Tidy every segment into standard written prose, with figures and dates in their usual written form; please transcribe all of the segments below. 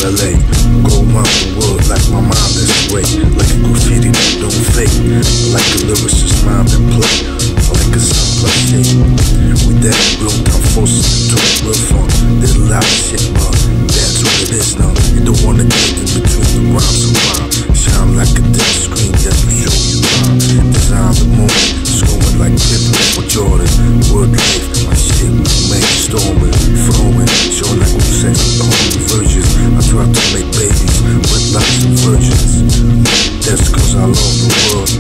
LA. Go around the world like my mind is away. Like a graffiti that don't fake. Like a lyricist mind that play. Like a sound shade. With that real time forces to real fun. That loud shit, but that's what it is now. You don't wanna get in between the rhymes and rhyme. Shine like a dead screen that will show you rhyme. Design the moment, scoring like Pippen or Jordan. Word life, my shit, brainstorming, flowing, showing like I'm saying the holy virgins. I try to make babies with lots of virgins. That's cause I love the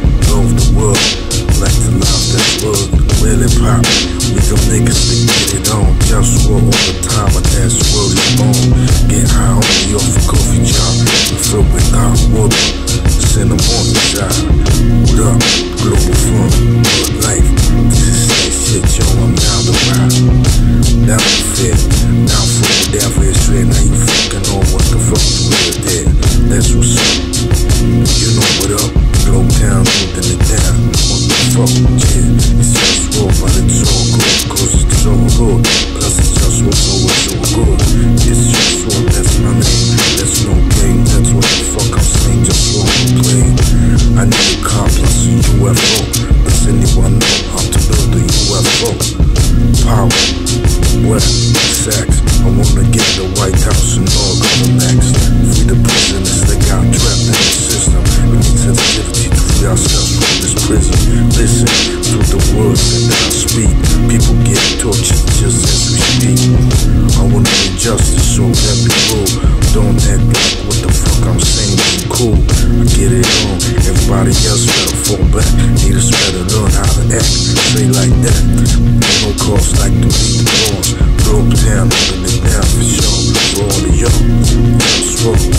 world, like the love that world, really pop. We them niggas that get it on, just war all the time, but that's where it's born. Get high on the off a coffee job, we fill with hot water, it's in the morning side. What up, Globalfirm, good life, this is that shit, yo, I'm down the ride. Down the fit, down for the down for your straight, now you fucking know what the fuck you really did. That's what's up, you know what up, Glow Town, holding it down, what the fuck, yeah, it's just war, but it's all good, cause it's all good, plus it's just war, so it's all good, it's just war, that's my name, that's no game, that's what the fuck I'm saying, just war, I'm playing. I need a car plus a UFO, does anyone know how to build a UFO? Power, wealth, sex, I wanna get the White House and all governments, free the prisoners that got trapped in the system, we need sensitivity to free ourselves from this prison. Listen to the words that I speak, people get tortured just as we speak. I wanna be justice, so that be rule. Don't act like what the fuck I'm saying be cool. I get it on, everybody else better fall back. Haters better learn how to act, say like that. No cause like to beat the boss. Globe town, holding it down for sure. For all of y'all, just roll.